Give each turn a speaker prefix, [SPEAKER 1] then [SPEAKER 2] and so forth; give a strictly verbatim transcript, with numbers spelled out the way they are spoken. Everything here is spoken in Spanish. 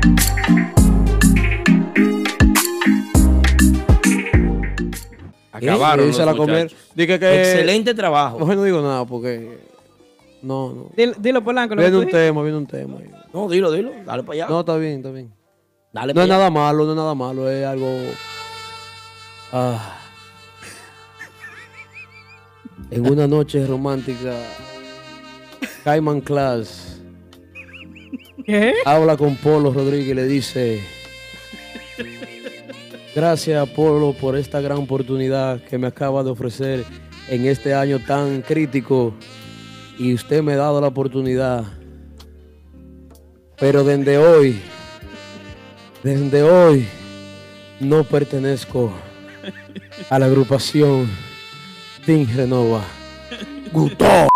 [SPEAKER 1] Acabaron los
[SPEAKER 2] a comer. Dije que,
[SPEAKER 1] excelente trabajo.
[SPEAKER 2] Mejor no digo nada porque... No, no.
[SPEAKER 3] Dilo, dilo Polanco.
[SPEAKER 2] Viene un tema, viene un tema.
[SPEAKER 1] No, dilo, dilo. Dale para allá.
[SPEAKER 2] No, está bien, está bien.
[SPEAKER 1] Dale
[SPEAKER 2] no es
[SPEAKER 1] allá.
[SPEAKER 2] nada malo, no es nada malo. Es algo... Ah. En una noche romántica, Cayman Class
[SPEAKER 3] ¿Qué?
[SPEAKER 2] habla con Polo Rodríguez y le dice: gracias, Polo, por esta gran oportunidad que me acaba de ofrecer en este año tan crítico. Y usted me ha dado la oportunidad. Pero desde hoy, desde hoy, no pertenezco a la agrupación Team Renova. ¡Gustó!